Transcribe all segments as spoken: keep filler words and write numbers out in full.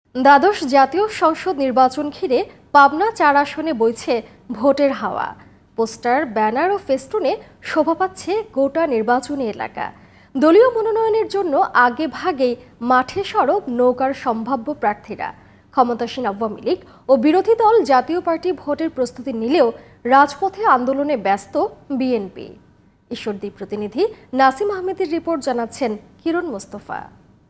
দ্বাদশ জাতীয় সংসদ নির্বাচন ঘিরে পাবনা চার আসনে বইছে ভোটের হাওয়া। পোস্টার, ব্যানার ও ফেস্টুনে শোভা পাচ্ছে গোটা নির্বাচনী এলাকা। দলীয় মনোনয়নের জন্য আগে ভাগেই মাঠে সরব নৌকার সম্ভাব্য প্রার্থীরা। ক্ষমতাসীন আওয়ামী লীগ ও বিরোধী দল জাতীয় পার্টি ভোটের প্রস্তুতি নিলেও রাজপথে আন্দোলনে ব্যস্ত বিএনপি। ঈশ্বরদী প্রতিনিধি নাসিম আহমেদের রিপোর্ট জানাচ্ছেন কিরণ মোস্তফা।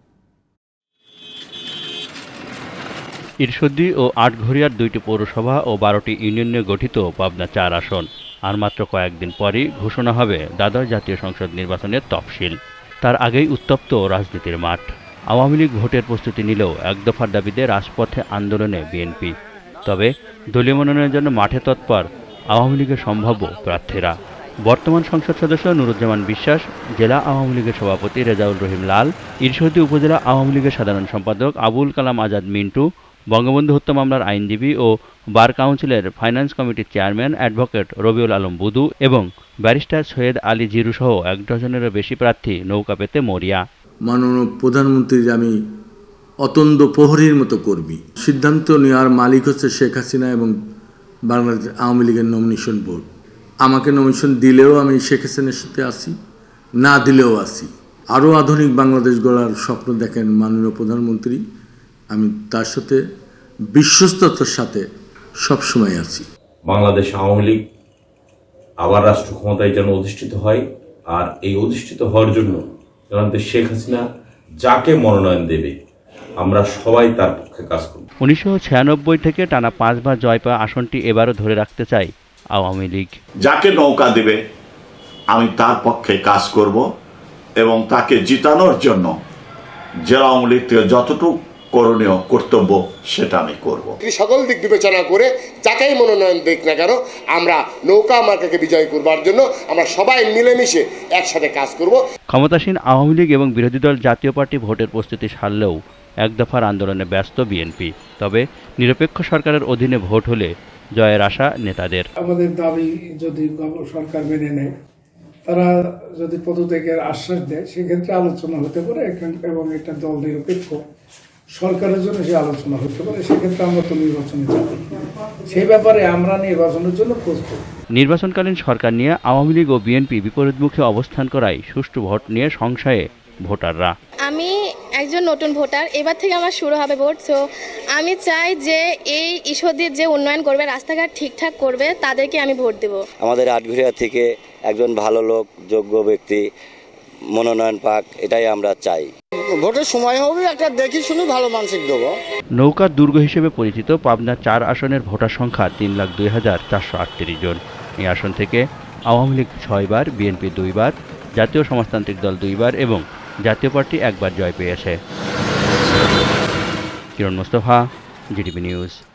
ঈশ্বরদী ও আটঘরিয়ার দুইটি পৌরসভা ও বারোটি ইউনিয়ন নিয়ে গঠিত পাবনা চার আসন। আর মাত্র কয়েকদিন পরই ঘোষণা হবে দ্বাদশ জাতীয় সংসদ নির্বাচনের তফসিল। তার আগেই উত্তপ্ত রাজনীতির মাঠ। আওয়ামী লীগ ভোটের প্রস্তুতি নিলেও এক দফার দাবিতে রাজপথে আন্দোলনে বিএনপি। তবে দলীয় মনোনয়নের জন্য মাঠে তৎপর আওয়ামী লীগের সম্ভাব্য প্রার্থীরা। বর্তমান সংসদ সদস্য নুরুজ্জামান বিশ্বাস, জেলা আওয়ামী লীগের সভাপতি রেজাউল রহিম লাল, ঈশ্বরদী উপজেলা আওয়ামী লীগের সাধারণ সম্পাদক আবুল কালাম আজাদ মিন্টু, বঙ্গবন্ধু হত্যা মামলার আইনজীবী ও বার কাউন্সিলের ফাইন্যান্স কমিটির চেয়ারম্যান অ্যাডভোকেট রবিউল আলম বুদু এবং ব্যারিস্টার সৈয়দ আলী জিরু সহ এক ডজনেরও বেশি প্রার্থী নৌকা পেতে মরিয়া। মাননীয় প্রধানমন্ত্রীর আমি অতন্দ্র প্রহরীর মতো কর্মী। সিদ্ধান্ত নেওয়ার মালিক হচ্ছে শেখ হাসিনা এবং বাংলাদেশ আওয়ামী লীগের নমিনেশন বোর্ড। আমাকে নমিনেশন দিলেও আমি শেখ হাসিনার সাথে আসি, না দিলেও আসি। আরও আধুনিক বাংলাদেশ গড়ার স্বপ্ন দেখেন মাননীয় প্রধানমন্ত্রী। আমি তার সাথে বিশ্বস্ততার সাথে সবসময় আছি। বাংলাদেশ আওয়ামী লীগ আবার রাষ্ট্র ক্ষমতায় যেন অধিষ্ঠিত হয়, আর এই অধিষ্ঠিত হওয়ার জন্য জনাব শেখ হাসিনা যাকে মনোনয়ন দেবে আমরা সবাই তার পক্ষে কাজ করব। উনিশশো ছিয়ানব্বই থেকে টানা পাঁচবার জয় পাওয়া আসনটি এবারও ধরে রাখতে চাই আওয়ামী লীগ। যাকে নৌকা দেবে আমি তার পক্ষে কাজ করব এবং তাকে জিতানোর জন্য জেলা আওয়ামী লীগ থেকে যতটুকু করণীয় কর্তব্য সেটা আমি করব। সকল দিক বিবেচনা করে যাকেই মনোনয়ন দিক না কেন আমরা নৌকা মার্কাকে বিজয় করবার জন্য আমরা সবাই মিলেমিশে একসাথে কাজ করব। ক্ষমতাসীন আওয়ামী লীগ এবং বিরোধী দল জাতীয় পার্টি ভোটের প্রস্তুতি সারলেও এক দফার আন্দোলনে ব্যস্ত বিএনপি। তবে নিরপেক্ষ সরকারের অধীনে ভোট হলে জয়ের আশা নেতাদের। আমাদের দাবি যদি সরকার মেনে নেয়, তারা যদি পদত্যাগের আশ্বাস দেয়, সেক্ষেত্রে আলোচনা হতে পারে এবং এটা দল নিরপেক্ষ সরকারের জন্য সে আলোচনা হতে পারে। সেক্ষেত্রে আমরা তো নির্বাচনে যাব, সেই ব্যাপারে আমরা নির্বাচনের জন্য প্রস্তুত। নির্বাচনকালীন সরকার নিয়ে আওয়ামী লীগ ও বিএনপি বিপরীতমুখী অবস্থান করায় সুষ্ঠু ভোট নিয়ে সংশয়ে ভোটাররা। আমি একজন নতুন ভোটার, এবার থেকে আমার শুরু হবে ভোট। তো আমি চাই যে এই ঈশ্বরদীর যে উন্নয়ন করবে, রাস্তাঘাট ঠিকঠাক করবে, তাদেরকে আমি ভোট দেব। আমাদের আটঘরিয়া থেকে একজন ভালো লোক, যোগ্য ব্যক্তি মনোনয়ন পাক, এটাই আমরা চাই। ভোটের সময় হবে একটা দেখি শুনে ভালো মানসিক দেবো। নৌকার দুর্গ হিসেবে পরিচিত পাবনা চার আসনের ভোটার সংখ্যা তিন লাখ দুই হাজার চারশো আটত্রিশ জন। এই আসন থেকে আওয়ামী লীগ ছয়বার, বিএনপি দুইবার, জাতীয় সমাজতান্ত্রিক দল দুইবার এবং জাতীয় পার্টি একবার জয় পেয়েছে। Kiron Mostafa, GTV news.